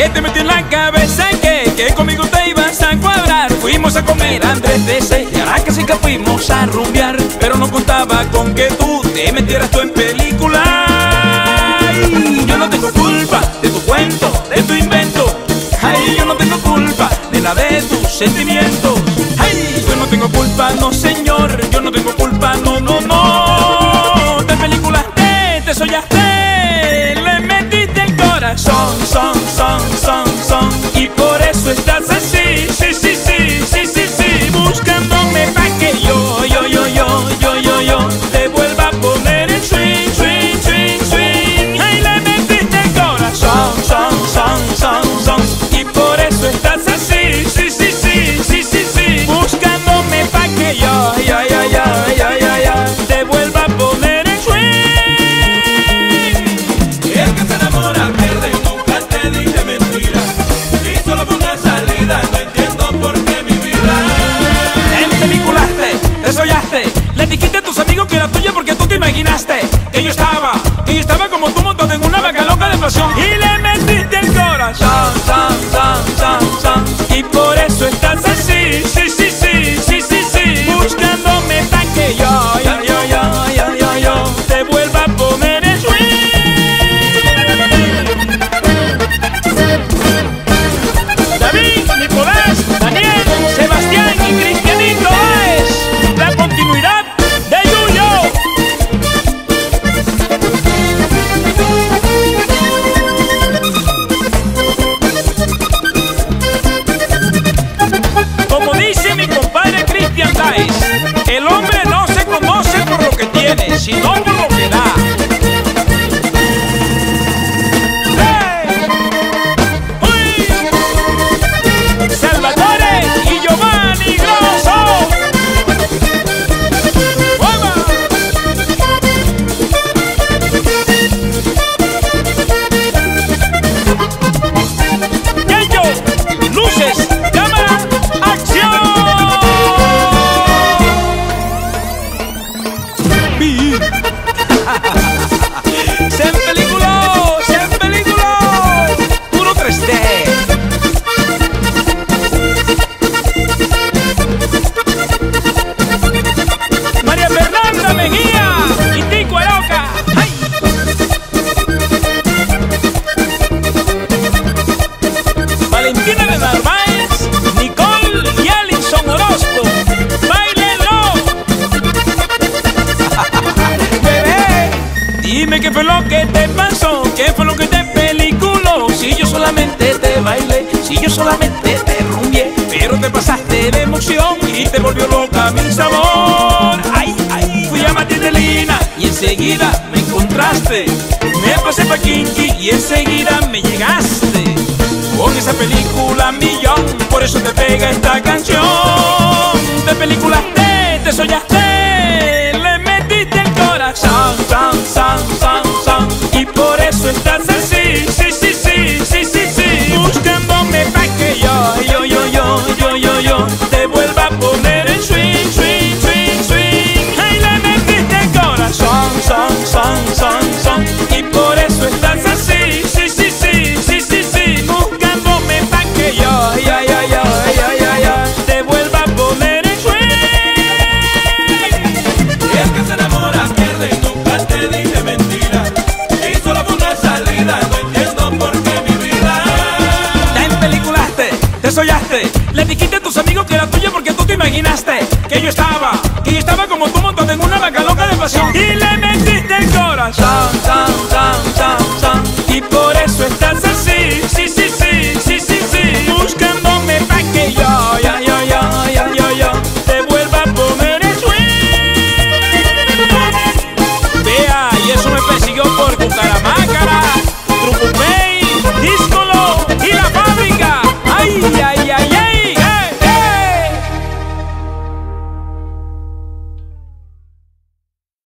te metí en la cabeza que conmigo te ibas a cuadrar. Fuimos a comer a Andrés DC y ahora casi que fuimos a rumbear, pero no contaba con que tú te metieras tú en película. Ay, yo no tengo culpa de tu cuento, de tu invento. Ay, yo no tengo culpa de nada de tus sentimientos. Ay, yo no tengo culpa, no señor, yo no tengo culpa, no, no, no. De películas te soñaste, le metiste el corazón, son, y por eso estás así, sí, buscándome pa' que yo te vuelva a poner el swing. Ay, le metiste el corazón, son, y por eso estás así, sí, buscándome pa' que yo te vuelva a poner el swing. El que se enamora pierde, nunca te dije mentira, y solo por una salida no entiendo por qué mi vida. En películas te soñaste, le dijiste a tus amigos que era tuya porque tú te imaginaste que yo estaba como tú montado en una vaca loca de pasión, y le metiste el corazón, son, y por eso estás así, sí, buscándome pa' que yo te vuelva a poner el swing. David, Nicolás, Daniel, Sebastián y Cristianito es la continuidad de Yuyo. Como dice mi compadre Cristian Dice, el hombre no se conoce por lo que tiene, sino por lo que da. ¡Hey! ¡Uy! Salvatore y Giovanni Grosso. ¡Guava! ¡Yayo! ¡Luces! ¡Cámara! ¡Acción! ¡Se empeliculó! ¡Puro 3D! María Fernanda Mejía y Tico Aroca. ¡Ay! Valentina de Narváez, Nicole y Alison Orozco. ¡Báilenlo! Bebé, dime qué fue lo que te pasó, qué fue lo que te peliculó. Si yo solamente te bailé, si yo solamente te rumbié, pero te pasaste de emoción y te volvió loca mi sabor. Ay, fui a Matildelina y enseguida me encontraste. Me pasé pa' Kinky y enseguida me llegaste. Con esa película millón, por eso te pega esta canción. De películas te soñaste, le metiste el corazón, son, y por eso estás